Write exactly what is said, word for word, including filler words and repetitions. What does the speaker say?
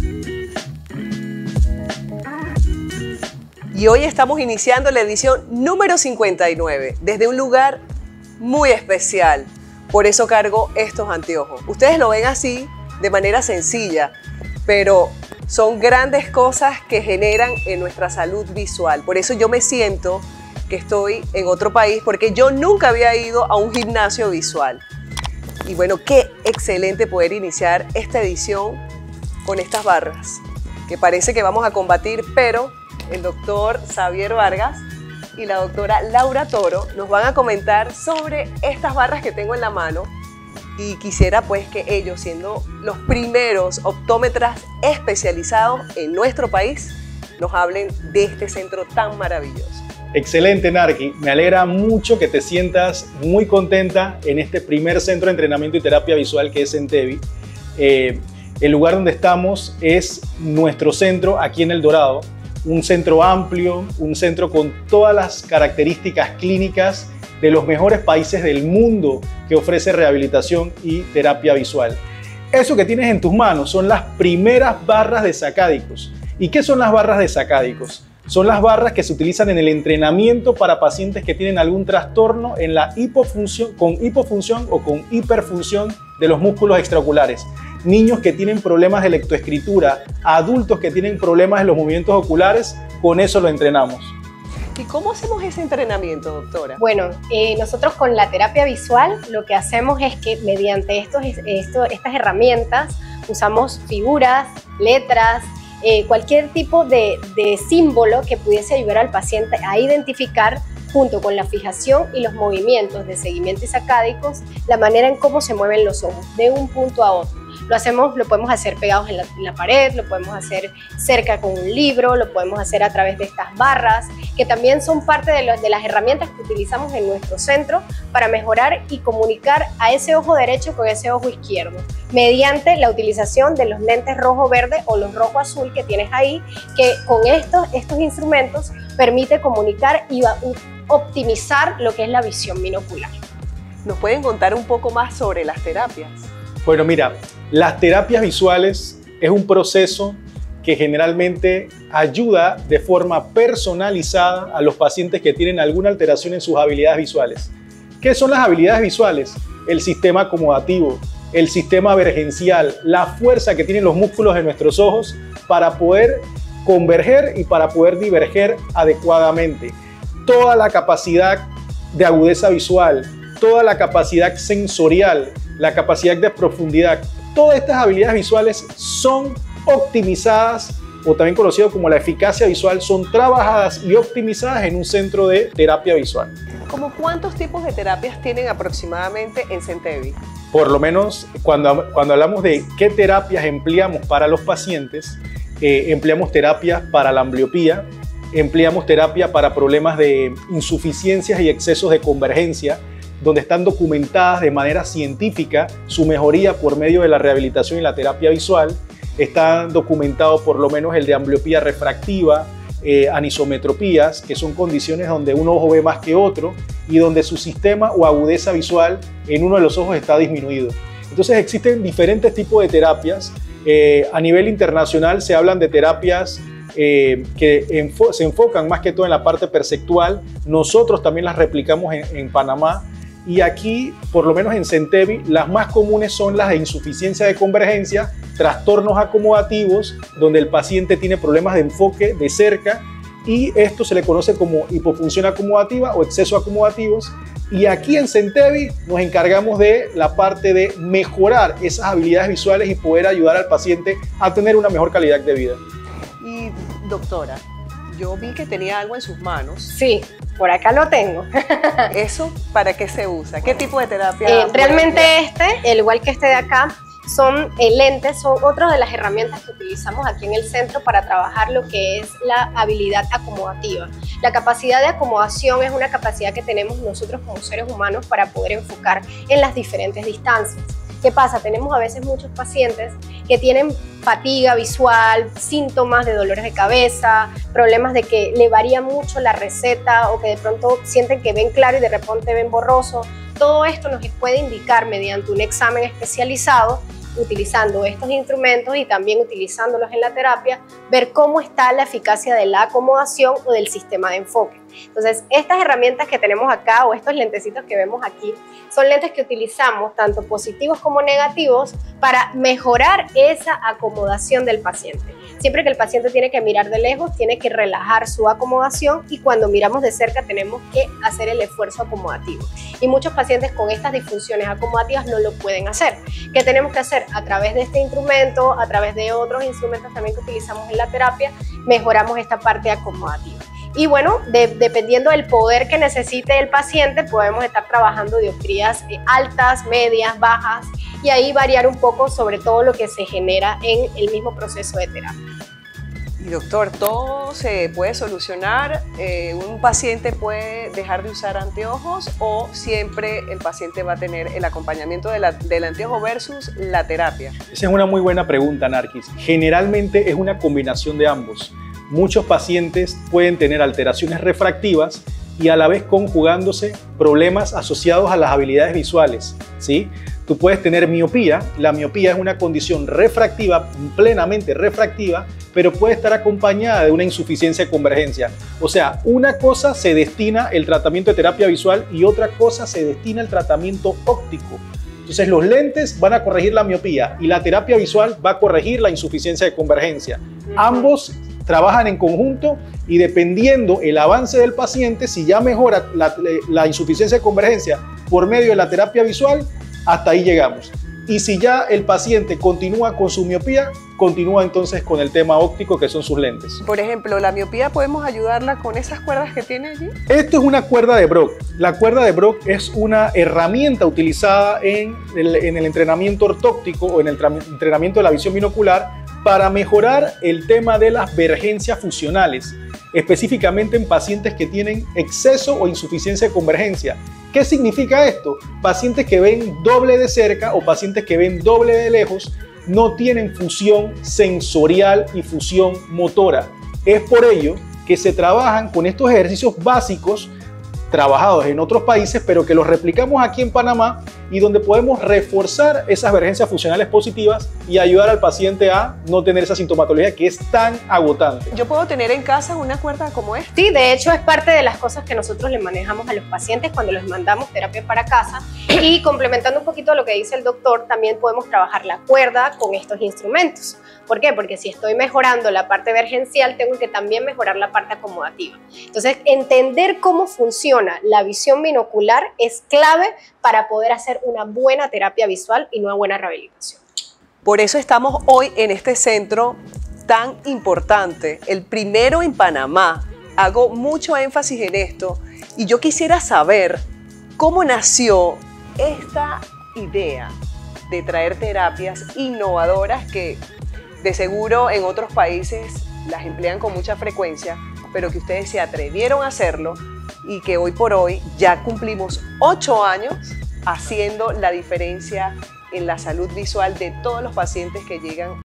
Y hoy estamos iniciando la edición número cincuenta y nueve desde un lugar muy especial. Por eso cargo estos anteojos. Ustedes lo ven así, de manera sencilla, pero son grandes cosas que generan en nuestra salud visual. Por eso yo me siento que estoy en otro país, porque yo nunca había ido a un gimnasio visual. Y bueno, qué excelente poder iniciar esta edición con estas barras, que parece que vamos a combatir, pero el doctor Xavier Vargas y la doctora Laura Toro nos van a comentar sobre estas barras que tengo en la mano, y quisiera pues que ellos, siendo los primeros optómetras especializados en nuestro país, nos hablen de este centro tan maravilloso. Excelente, Narki. Me alegra mucho que te sientas muy contenta en este primer centro de entrenamiento y terapia visual que es Centevi. Eh, el lugar donde estamos es nuestro centro aquí en El Dorado. Un centro amplio, un centro con todas las características clínicas de los mejores países del mundo que ofrece rehabilitación y terapia visual. Eso que tienes en tus manos son las primeras barras de sacádicos. ¿Y qué son las barras de sacádicos? Son las barras que se utilizan en el entrenamiento para pacientes que tienen algún trastorno en la hipofunción, con hipofunción o con hiperfunción de los músculos extraoculares. Niños que tienen problemas de lectoescritura, adultos que tienen problemas en los movimientos oculares, con eso lo entrenamos. ¿Y cómo hacemos ese entrenamiento, doctora? Bueno, eh, nosotros con la terapia visual lo que hacemos es que mediante estos, esto, estas herramientas usamos figuras, letras, eh, cualquier tipo de, de símbolo que pudiese ayudar al paciente a identificar, junto con la fijación y los movimientos de seguimiento y sacádicos, la manera en cómo se mueven los ojos de un punto a otro. Lo hacemos, lo podemos hacer pegados en la, en la pared, lo podemos hacer cerca con un libro, lo podemos hacer a través de estas barras, que también son parte de, los, de las herramientas que utilizamos en nuestro centro para mejorar y comunicar a ese ojo derecho con ese ojo izquierdo, mediante la utilización de los lentes rojo-verde o los rojo-azul que tienes ahí, que con estos, estos instrumentos permite comunicar y optimizar lo que es la visión binocular. ¿Nos pueden contar un poco más sobre las terapias? Bueno, mira, las terapias visuales es un proceso que generalmente ayuda de forma personalizada a los pacientes que tienen alguna alteración en sus habilidades visuales. ¿Qué son las habilidades visuales? El sistema acomodativo, el sistema vergencial, la fuerza que tienen los músculos de nuestros ojos para poder converger y para poder diverger adecuadamente. Toda la capacidad de agudeza visual, toda la capacidad sensorial, la capacidad de profundidad, todas estas habilidades visuales son optimizadas, o también conocido como la eficacia visual, son trabajadas y optimizadas en un centro de terapia visual. ¿Cómo cuántos tipos de terapias tienen aproximadamente en Centevi? Por lo menos cuando, cuando hablamos de qué terapias empleamos para los pacientes, eh, empleamos terapias para la ambliopía, empleamos terapia para problemas de insuficiencias y excesos de convergencia, donde están documentadas de manera científica su mejoría por medio de la rehabilitación y la terapia visual. Están documentados por lo menos el de ambliopía refractiva, eh, anisometropías, que son condiciones donde un ojo ve más que otro y donde su sistema o agudeza visual en uno de los ojos está disminuido. Entonces existen diferentes tipos de terapias. Eh, a nivel internacional se hablan de terapias Eh, que enfo se enfocan más que todo en la parte perceptual. Nosotros también las replicamos en, en Panamá, y aquí, por lo menos en Centevi, las más comunes son las de insuficiencia de convergencia, trastornos acomodativos, donde el paciente tiene problemas de enfoque de cerca, y esto se le conoce como hipofunción acomodativa o exceso acomodativos. Y aquí en Centevi nos encargamos de la parte de mejorar esas habilidades visuales y poder ayudar al paciente a tener una mejor calidad de vida. Y doctora, yo vi que tenía algo en sus manos. Sí, por acá lo tengo. ¿Eso para qué se usa? ¿Qué tipo de terapia? Eh, realmente este, al igual que este de acá, son eh, lentes, son otras de las herramientas que utilizamos aquí en el centro para trabajar lo que es la habilidad acomodativa. La capacidad de acomodación es una capacidad que tenemos nosotros como seres humanos para poder enfocar en las diferentes distancias. ¿Qué pasa? Tenemos a veces muchos pacientes que tienen fatiga visual, síntomas de dolores de cabeza, problemas de que le varía mucho la receta o que de pronto sienten que ven claro y de repente ven borroso. Todo esto nos puede indicar mediante un examen especializado utilizando estos instrumentos y también utilizándolos en la terapia, ver cómo está la eficacia de la acomodación o del sistema de enfoque. Entonces, estas herramientas que tenemos acá o estos lentecitos que vemos aquí son lentes que utilizamos tanto positivos como negativos para mejorar esa acomodación del paciente. Siempre que el paciente tiene que mirar de lejos, tiene que relajar su acomodación y cuando miramos de cerca tenemos que hacer el esfuerzo acomodativo. Y muchos pacientes con estas disfunciones acomodativas no lo pueden hacer. ¿Qué tenemos que hacer? A través de este instrumento, a través de otros instrumentos también que utilizamos en la terapia, mejoramos esta parte acomodativa. Y bueno, de, dependiendo del poder que necesite el paciente, podemos estar trabajando dioptrías altas, medias, bajas, y ahí variar un poco sobre todo lo que se genera en el mismo proceso de terapia. Y doctor, ¿todo se puede solucionar? Eh, ¿Un paciente puede dejar de usar anteojos o siempre el paciente va a tener el acompañamiento de la, del anteojo versus la terapia? Esa es una muy buena pregunta, Narquis. Generalmente es una combinación de ambos. Muchos pacientes pueden tener alteraciones refractivas y a la vez conjugándose problemas asociados a las habilidades visuales, ¿sí? Tú puedes tener miopía. La miopía es una condición refractiva, plenamente refractiva, pero puede estar acompañada de una insuficiencia de convergencia. O sea, una cosa se destina el tratamiento de terapia visual y otra cosa se destina el tratamiento óptico. Entonces los lentes van a corregir la miopía y la terapia visual va a corregir la insuficiencia de convergencia. Ambos trabajan en conjunto y dependiendo el avance del paciente, si ya mejora la, la insuficiencia de convergencia por medio de la terapia visual, hasta ahí llegamos. Y si ya el paciente continúa con su miopía, continúa entonces con el tema óptico que son sus lentes. Por ejemplo, la miopía podemos ayudarla con esas cuerdas que tiene allí. Esto es una cuerda de Brock. La cuerda de Brock es una herramienta utilizada en el, en el entrenamiento ortóptico o en el entrenamiento de la visión binocular para mejorar el tema de las vergencias fusionales, específicamente en pacientes que tienen exceso o insuficiencia de convergencia. ¿Qué significa esto? Pacientes que ven doble de cerca o pacientes que ven doble de lejos no tienen fusión sensorial y fusión motora. Es por ello que se trabajan con estos ejercicios básicos trabajados en otros países, pero que los replicamos aquí en Panamá y donde podemos reforzar esas vergencias funcionales positivas y ayudar al paciente a no tener esa sintomatología que es tan agotante. ¿Yo puedo tener en casa una cuerda como esta? Sí, de hecho es parte de las cosas que nosotros le manejamos a los pacientes cuando les mandamos terapia para casa y complementando un poquito lo que dice el doctor, también podemos trabajar la cuerda con estos instrumentos. ¿Por qué? Porque si estoy mejorando la parte vergencial, tengo que también mejorar la parte acomodativa. Entonces, entender cómo funciona la visión binocular es clave para poder hacer una buena terapia visual y una buena rehabilitación. Por eso estamos hoy en este centro tan importante, el primero en Panamá. Hago mucho énfasis en esto y yo quisiera saber cómo nació esta idea de traer terapias innovadoras que de seguro en otros países las emplean con mucha frecuencia, pero que ustedes se atrevieron a hacerlo y que hoy por hoy ya cumplimos ocho años haciendo la diferencia en la salud visual de todos los pacientes que llegan